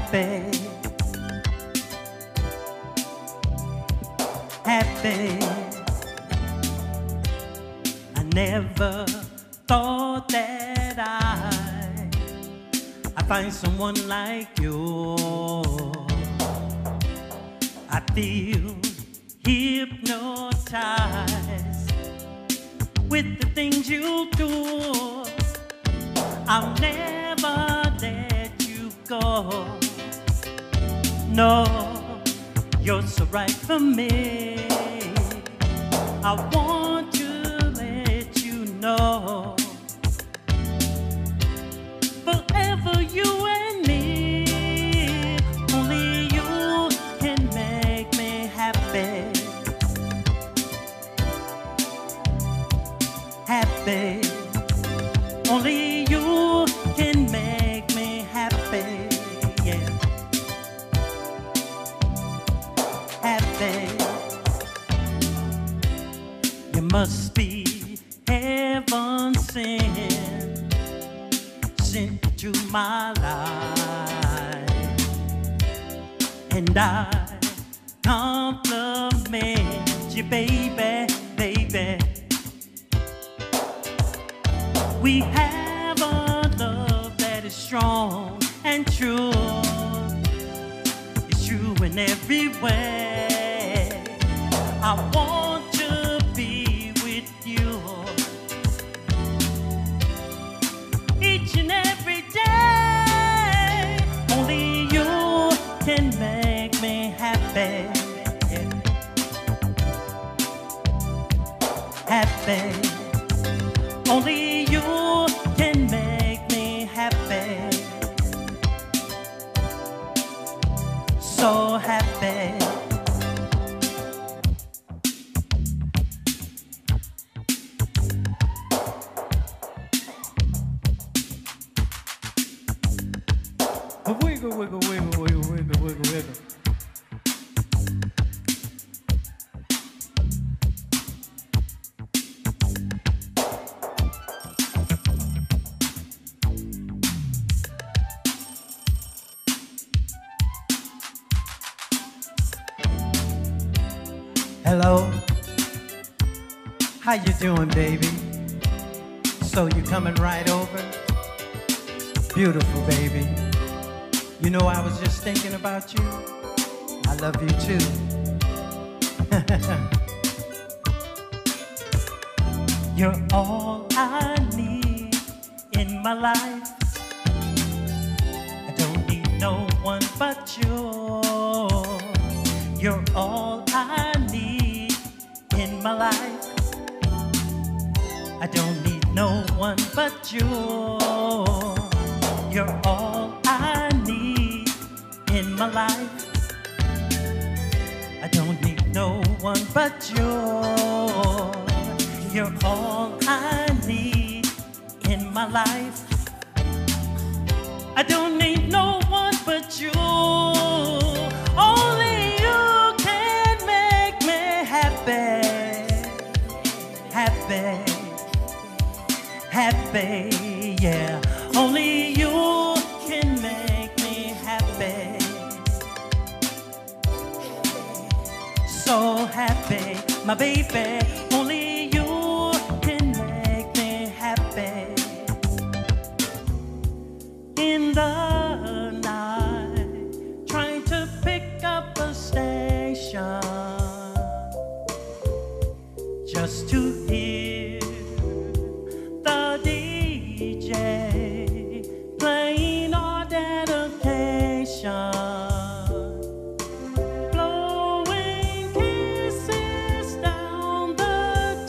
happy, happy. I never thought that I'd find someone like you. I feel hypnotized with the things you do. I'll never let you go. No, you're so right for me. I want to let you know, forever you and me. Only you can make me happy, happy. Only you can make me happy, yeah, happy. You must be heaven sent, sent to my life, and I compliment you, baby, baby. We have a love that is strong and true. It's true in every way. I want to be with you each and every day. Only you can make me happy, happy. Only you can make me happy, so happy. Wiggle, wiggle, wiggle, wiggle, wiggle, wiggle, wiggle. Hello, how you doing, baby? So you coming right over? Beautiful, baby. You know, I was just thinking about you. I love you too. You're all I need in my life. I don't need no one but you. You're all I need in my life. I don't need no one but you. You're all I need in my life. I don't need no one but you. You're all I need in my life. I don't need no one but you. Only you can make me happy, happy, happy, yeah. Only you can make me happy, so happy, my baby. Only you can make me happy. In the night, trying to pick up a station just to hear the DJ playing our dedication, blowing kisses down the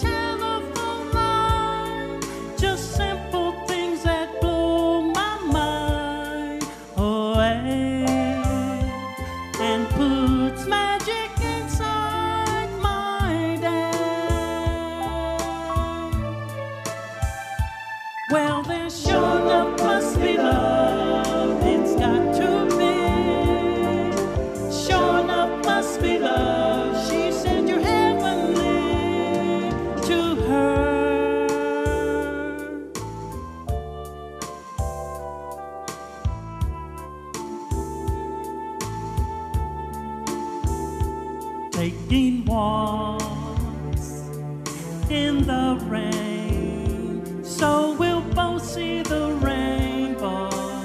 taking walks in the rain, so we'll both see the rainbow,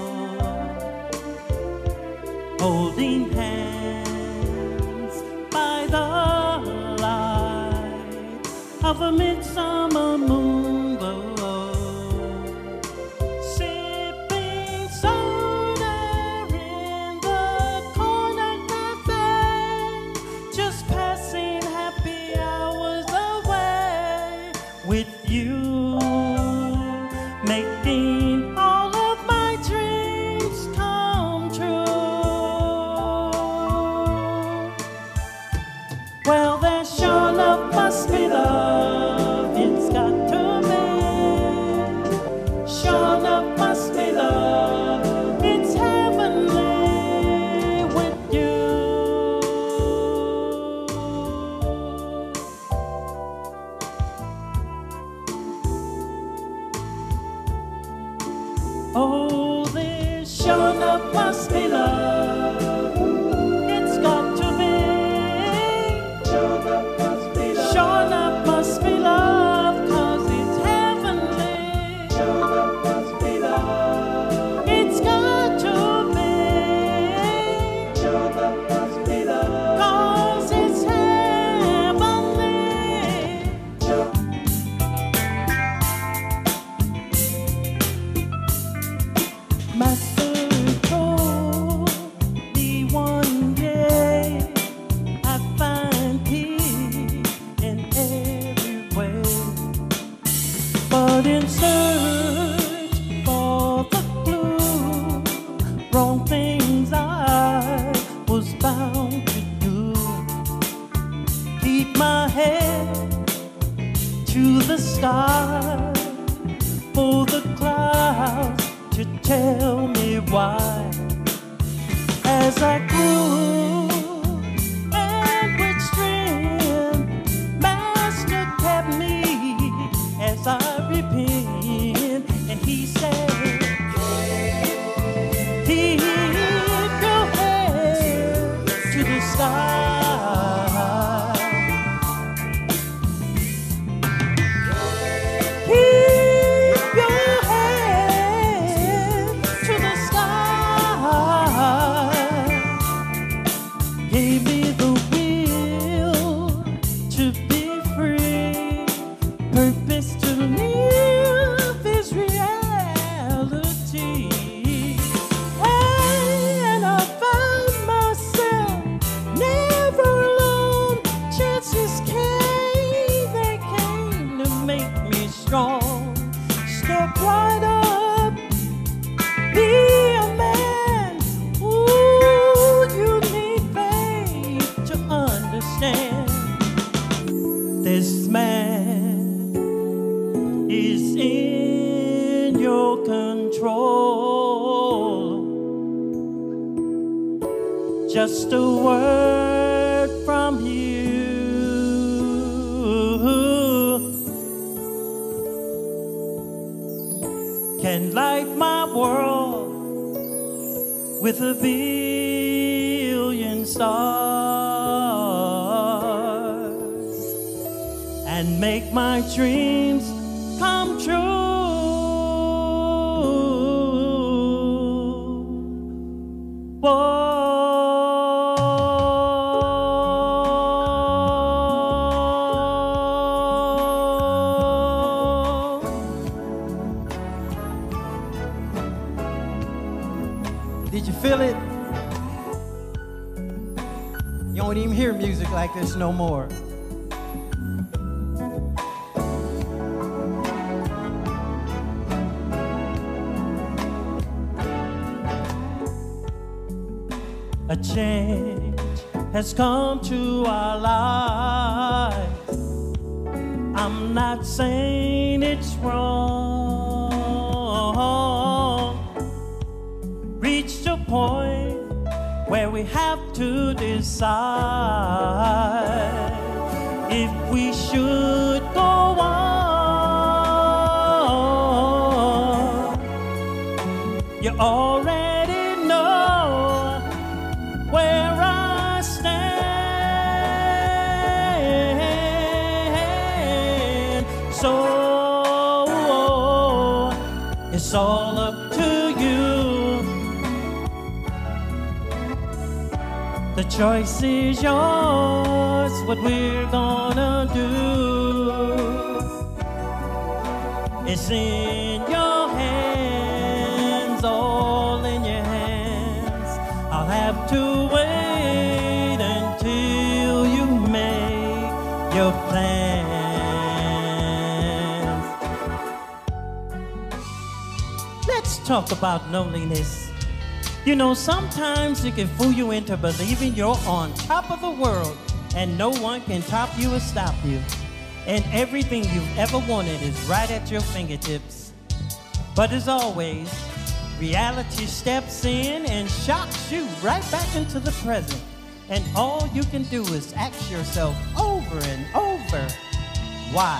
holding hands by the light of a midsummer moon glow, sipping soda in the corner cafe, just passing happy hours away with you, making all of my dreams come true. Well, there sure enough must be love, it's got to be. Sure enough must be love, it's heavenly with you. Oh, this sure enough must be love, it's got to be. Sure enough must be love, sure enough must be love, 'cause it's heavenly. Sure enough must be love, it's got to be. Sure enough must be love, 'cause it's heavenly. Master told me one day I find peace in every way, but in search for the clue, wrong things I was bound to do. Keep my head to the sky for the clouds to tell me why. As I grew and with strength, Master kept me as I repent, and he said, keep your head to the sky. Keep your head to the sky. Gave me the will to be free, purpose to live is reality. And I found myself never alone. Chances came, they came to make me strong. Step right up, be a man. Ooh, you need faith to understand. This man is in your control. Just a word from you can light my world with a billion stars and make my dreams come true. Whoa. Did you feel it? You don't even hear music like this no more. A change has come to our lives. I'm not saying it's wrong. Reached a point where we have to decide if we should go on. You already know where I stand. The choice is yours, what we're gonna do. It's in your hands, all in your hands. I'll have to wait until you make your plans. Let's talk about loneliness. You know, sometimes it can fool you into believing you're on top of the world and no one can top you or stop you. And everything you've ever wanted is right at your fingertips. But as always, reality steps in and shocks you right back into the present. And all you can do is ask yourself over and over, why?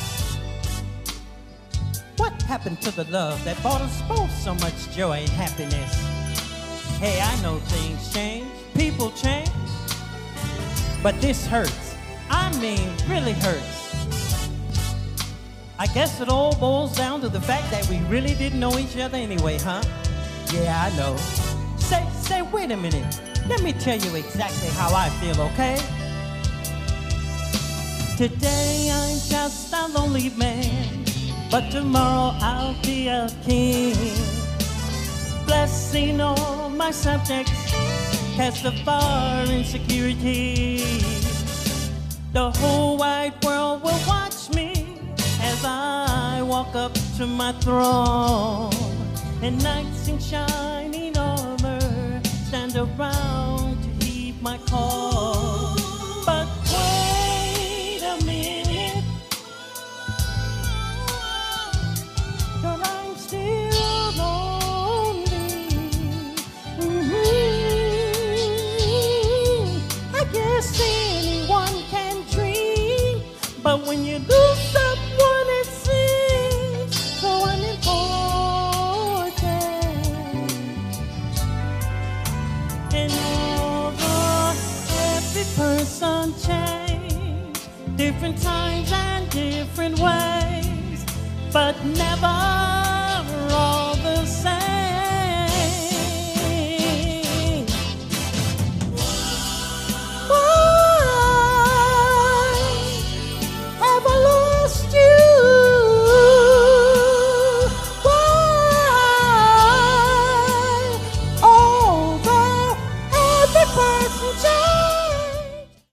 What happened to the love that brought us both so much joy and happiness? Hey, I know things change, people change, but this hurts. I mean, really hurts. I guess it all boils down to the fact that we really didn't know each other anyway, huh? Yeah, I know. Say, wait a minute. Let me tell you exactly how I feel, okay? Today I'm just a lonely man, but tomorrow I'll be a king. Blessing all my subjects, cast a far in security. The whole wide world will watch me as I walk up to my throne. And knights in shining armor stand around to heed my call. But wait a minute, 'cause I'm still lonely. I guess anyone can dream, but when you lose someone it seems so unimportant. And although every person changes, different times and different ways, but never